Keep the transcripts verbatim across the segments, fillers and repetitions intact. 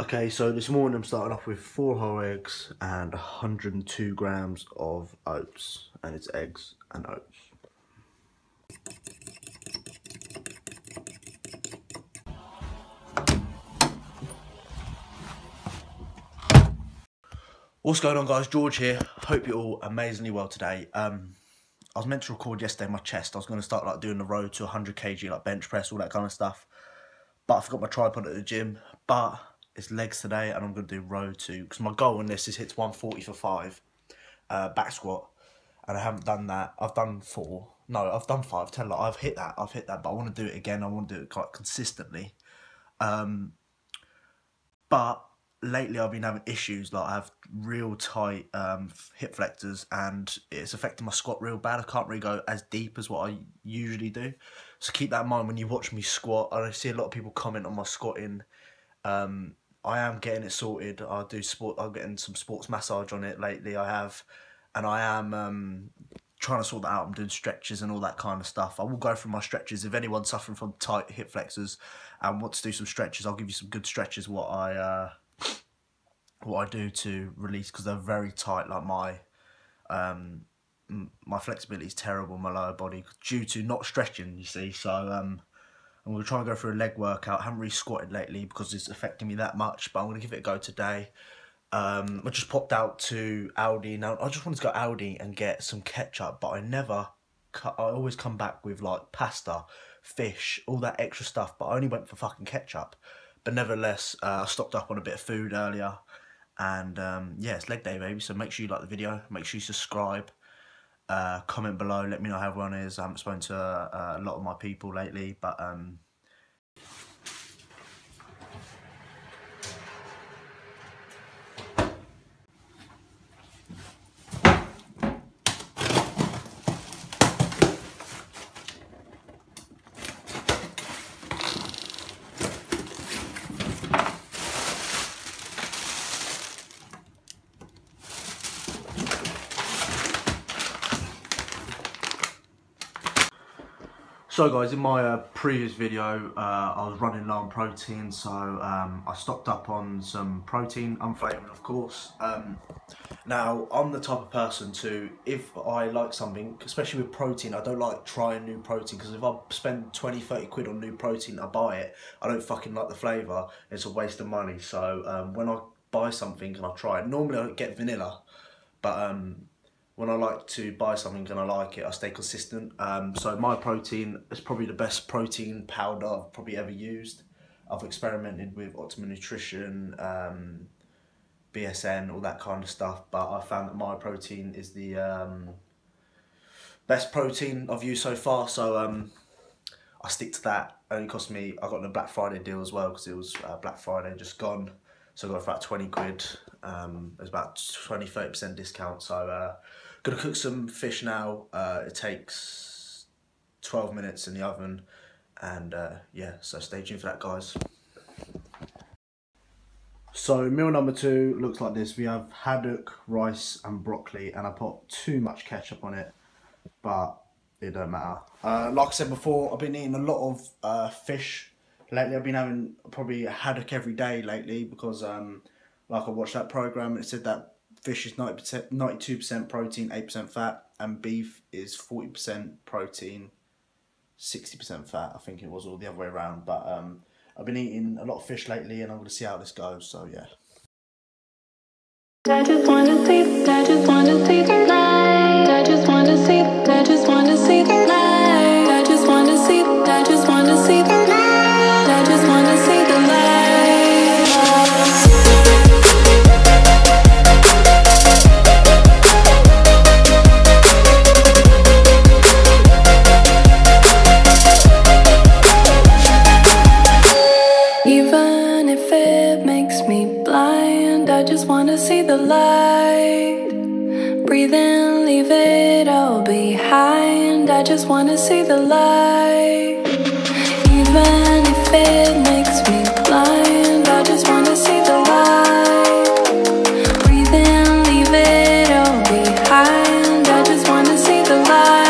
Okay, so this morning I'm starting off with four whole eggs and one hundred and two grams of oats, and it's eggs and oats. What's going on, guys? George here. Hope you're all amazingly well today. Um, I was meant to record yesterday my chest. I was going to start like doing the road to one hundred kilograms, like bench press, all that kind of stuff. But I forgot my tripod at the gym. But it's legs today, and I'm going to do road to, because my goal in this is hit one forty for five uh, back squat, and I haven't done that. I've done four. No, I've done five. Tell you, I've hit that. I've hit that, but I want to do it again. I want to do it quite consistently. Um, but lately I've been having issues. Like I have real tight um, hip flexors, and it's affecting my squat real bad. I can't really go as deep as what I usually do. So keep that in mind when you watch me squat. I see a lot of people comment on my squatting. Um, I am getting it sorted. I do sport. I'm getting some sports massage on it lately. I have, and I am um, trying to sort that out. I'm doing stretches and all that kind of stuff. I will go through my stretches. If anyone's suffering from tight hip flexors and wants to do some stretches, I'll give you some good stretches. What I uh, what I do to release, because they're very tight. Like my um, my flexibility is terrible in my lower body due to not stretching. You see, so um. I'm going to try and go through a leg workout. I haven't really squatted lately because it's affecting me that much, but I'm going to give it a go today. Um, I just popped out to Aldi. Now, I just wanted to go Aldi and get some ketchup, but I never, I always come back with like pasta, fish, all that extra stuff, but I only went for fucking ketchup. But nevertheless, uh, I stocked up on a bit of food earlier, and um, yeah, it's leg day, baby. So make sure you like the video, make sure you subscribe. Uh, comment below, let me know how everyone is. I haven't spoken to uh, a lot of my people lately, but um, so guys, in my uh, previous video, uh, I was running low on protein, so um, I stocked up on some protein, unflavored of course. Um, now, I'm the type of person to, if I like something, especially with protein, I don't like trying new protein, because if I spend twenty, thirty quid on new protein, I buy it, I don't fucking like the flavour, it's a waste of money. So um, when I buy something and I try it, normally I get vanilla, but um, when I like to buy something and I like it, I stay consistent. Um, so my protein is probably the best protein powder I've probably ever used. I've experimented with Optimum Nutrition, um, B S N, all that kind of stuff, but I found that my protein is the um, best protein I've used so far. So um, I stick to that. It only cost me, I got the Black Friday deal as well, because it was uh, Black Friday just gone. So I got it for about twenty quid. Um, it was about twenty, thirty percent discount. So uh, gonna cook some fish now. Uh, it takes twelve minutes in the oven, and uh, yeah, so stay tuned for that, guys. So meal number two looks like this. We have haddock, rice and broccoli, and I put too much ketchup on it, but it don't matter. Uh, like I said before, I've been eating a lot of uh, fish lately. I've been having probably a haddock every day lately, because um, like I watched that program and it said that fish is ninety percent, ninety-two percent protein, eight percent fat, and beef is forty percent protein, sixty percent fat. I think it was all the other way around. But um, I've been eating a lot of fish lately, and I'm going to see how this goes. So yeah. I just want to see, I just want to see the light. I just want to see, I just want to see the light. I just want to see, I just want to see the light. I just want to see the light. Even if it makes me blind, I just want to see the light. Breathe in, leave it all behind. I just want to see the light. Even if it makes me blind, I just want to see the light. Breathe in, leave it all behind. I just want to see the light.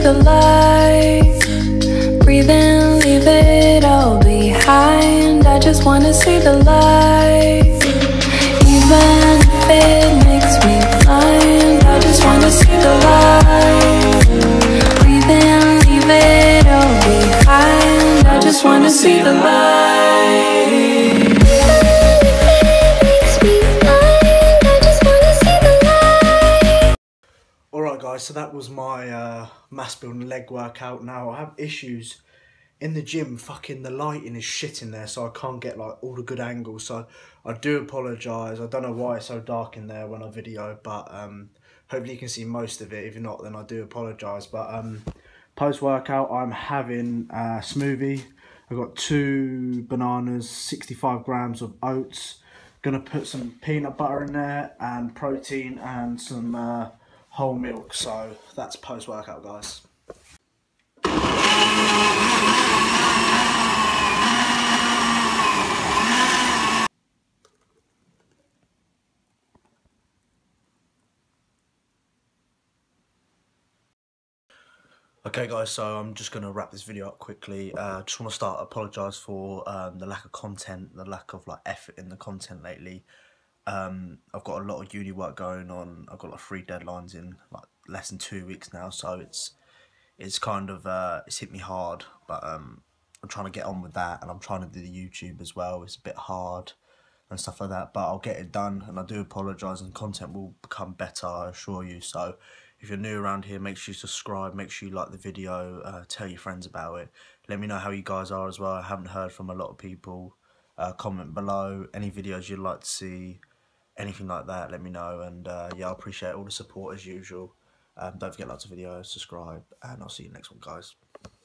the light. Breathe in, leave it all behind. I just wanna see the light. Even if it makes me blind, I just wanna see the light. Breathe in, leave it all behind. I just wanna see the light. Alright guys, so that was my uh, mass building leg workout. Now I have issues in the gym, fucking the lighting is shit in there, so I can't get like all the good angles, so I do apologise. I don't know why it's so dark in there when I video, but um, hopefully you can see most of it. If not, then I do apologise. But um, post-workout I'm having a smoothie. I've got two bananas, sixty-five grams of oats, gonna put some peanut butter in there and protein and some uh, whole milk. So that's post-workout, guys. Okay guys, so I'm just going to wrap this video up quickly. Uh, just want to start apologise for um, the lack of content, the lack of like effort in the content lately. Um, I've got a lot of uni work going on. I've got like three deadlines in like less than two weeks now, so it's it's kind of uh, it's hit me hard. But um, I'm trying to get on with that, and I'm trying to do the YouTube as well. It's a bit hard and stuff like that, but I'll get it done, and I do apologise, and content will become better, I assure you. So if you're new around here, make sure you subscribe, make sure you like the video, uh, tell your friends about it. Let me know how you guys are as well. I haven't heard from a lot of people. Uh, comment below any videos you'd like to see, anything like that, let me know. And uh, yeah, I appreciate all the support as usual. Um, don't forget, lots of videos, subscribe, and I'll see you next one, guys.